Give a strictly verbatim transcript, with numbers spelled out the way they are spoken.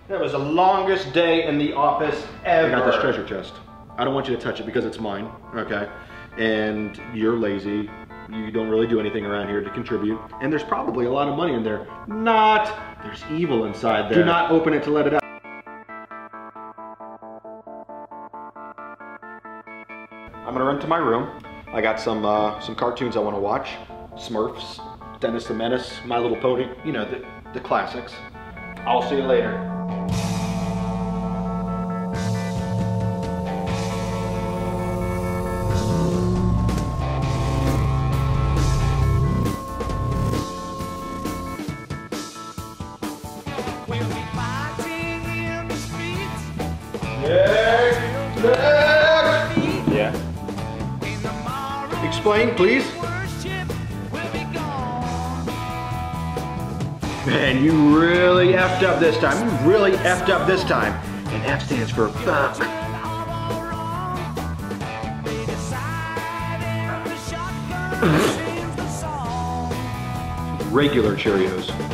That was the longest day in the office ever. I got this treasure chest. I don't want you to touch it because it's mine, okay? And you're lazy. You don't really do anything around here to contribute. And there's probably a lot of money in there. Not. There's evil inside there. Do not open it to let it out. I'm gonna run to my room. I got some uh, some cartoons I want to watch. Smurfs, Dennis the Menace, My Little Pony. You know, the, the classics. I'll see you later. Yeah. Explain, please. Man, you really effed up this time. You really effed up this time. And F stands for fuck. Regular Cheerios.